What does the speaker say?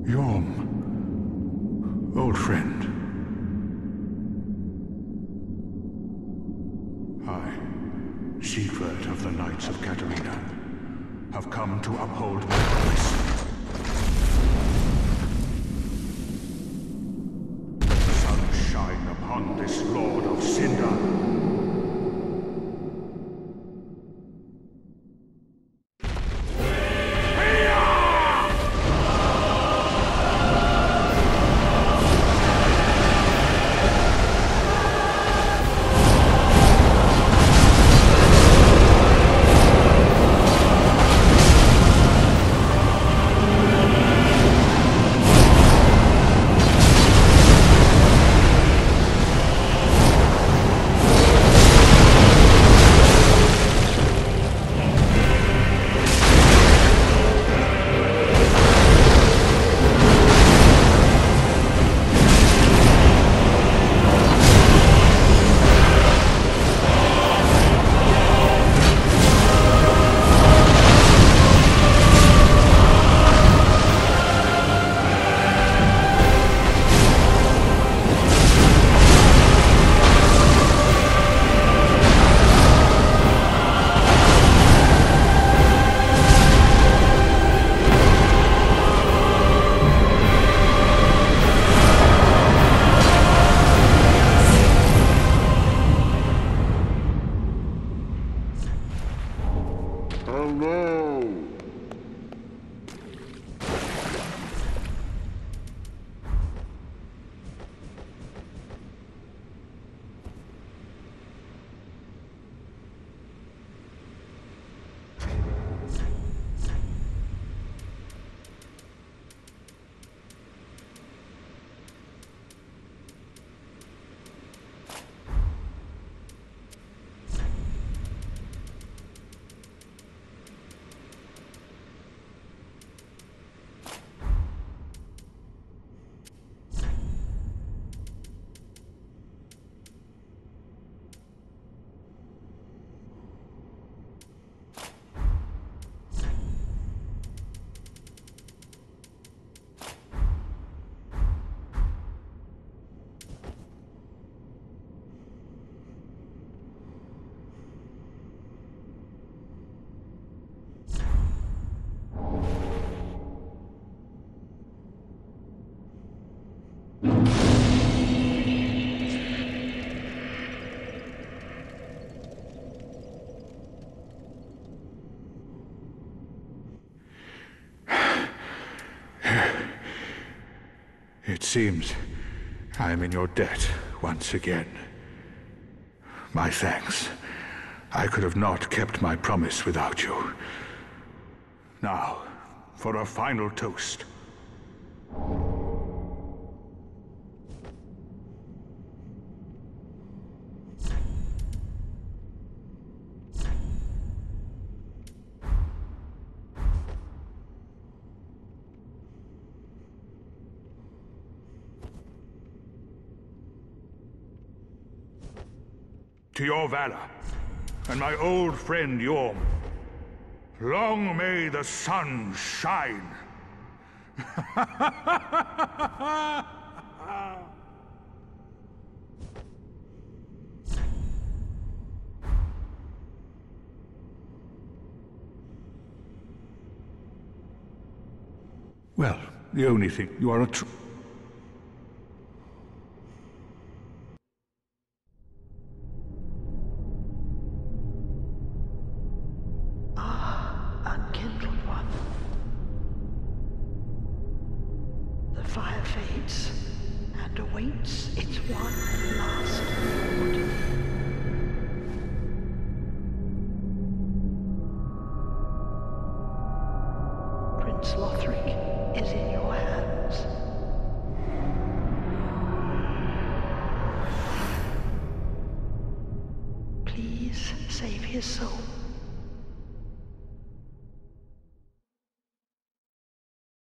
Yhorm, old friend. I, Siegward of the Knights of Catarina, have come to uphold my promise. Let the sun shine upon this Lord of Cinder. It seems I am in your debt once again. My thanks. I could have not kept my promise without you. Now, for a final toast. To your valor, and my old friend Yhorm, long may the sun shine! Well, the only thing, you are a true... Unkindled one. The fire fades and awaits its one last lord. Prince Lothric is in your hands. Please save his soul.